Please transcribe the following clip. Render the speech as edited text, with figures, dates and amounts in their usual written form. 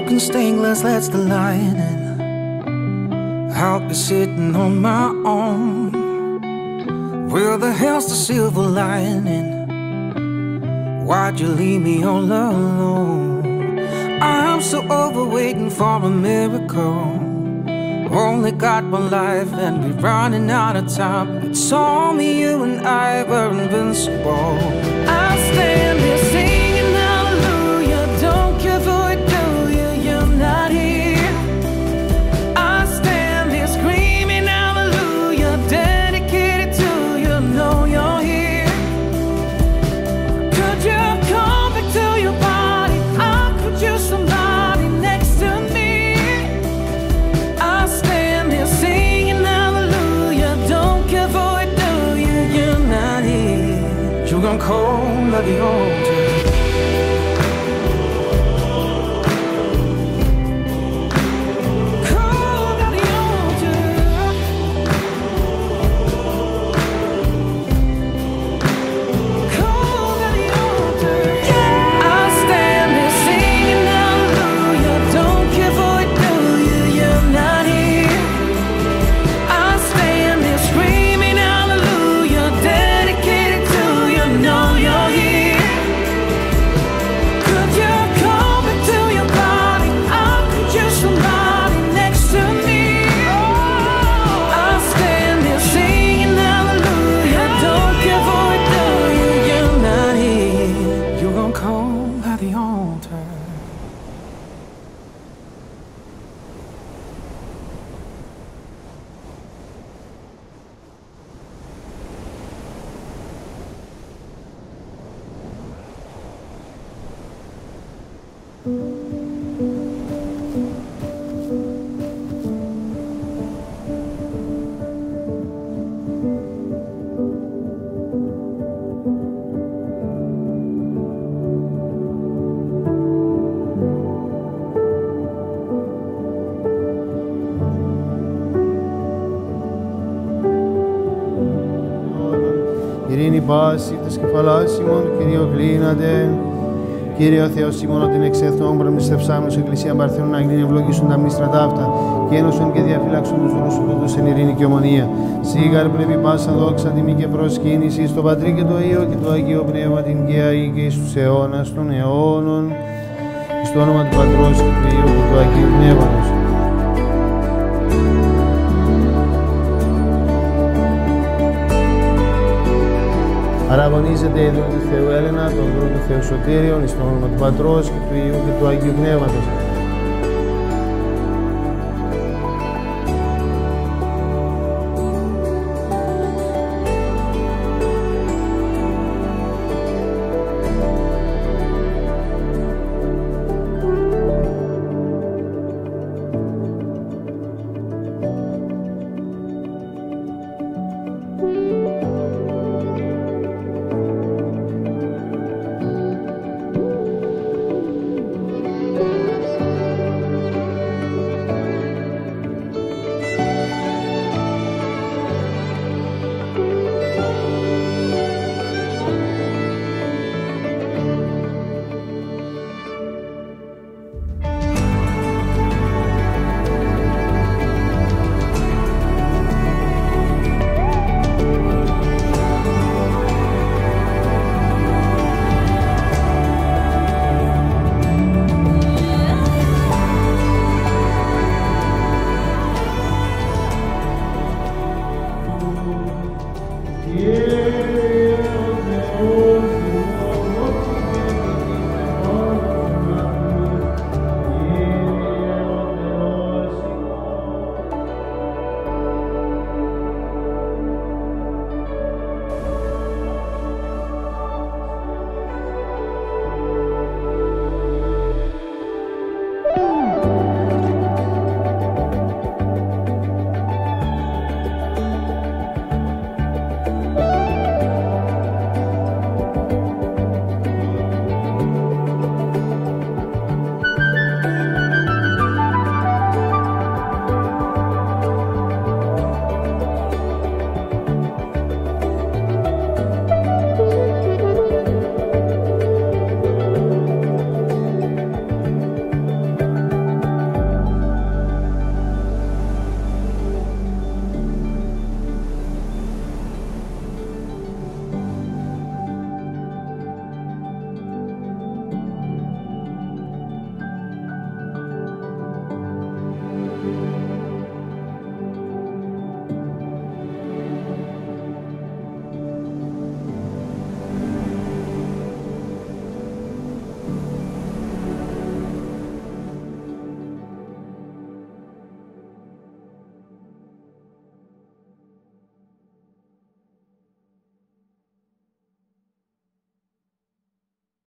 broken stained glass lets the light in. I'll be sitting on my own. Where the hell's the silver lining? Why'd you leave me all alone? I'm so over waiting for a miracle. Only got one life and we're running out of time. You told me you and I were invincible. I'll stand here singing hallelujah. Don't care for it, do you? You're not here. I'll stand here screaming hallelujah, dedicated to you. Know you're here. Could you come back to your body? I'll put you somebody next to me. I'll stand here singing hallelujah. Don't care for it, do you? You're not here. You're gonna call at the altar. Ειρήνη πάση της κεφαλάς ημών, Κύριο κλείνατε. Κύριε ο Θεός ημών, ότι είναι εξαιρετών προμηθευτάμενος Εκκλησία Παρθένων να γίνει ευλογήσουν τα μνήστρα ταύτα και ένωσον και διαφυλάξουν τους όρους σου εν ειρήνη και ομονία. Σίγαρ πρέπει πάσα δόξα, τιμή και προσκύνηση στο Πατρί και το Υιό και το Αγίο Πνεύμα την και αεί και εις τους αιώνας των αιώνων. Στο όνομα του Πατρός και του Υιού και του Αγίου Πνεύματος. Παραγωνίζεται η δρόμη του Θεού Έλενα, τον δρόμο του Θεού Σωτήριον, εις το όνομα του Πατρός και του Υιού και του Αγίου Πνεύματος.